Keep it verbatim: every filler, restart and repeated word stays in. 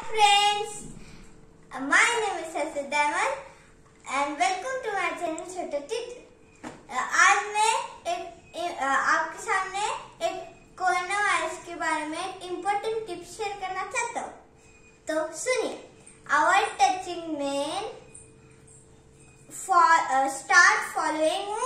friends, uh, my name is Harshit Diamond and welcome to my channel छोटा चित्र। आज मैं एक uh, आपके सामने एक कोरोना वायरस के बारे में एक इम्पोर्टेंट टिप शेयर करना चाहता हूँ। तो सुनिए, avoid touching main, start following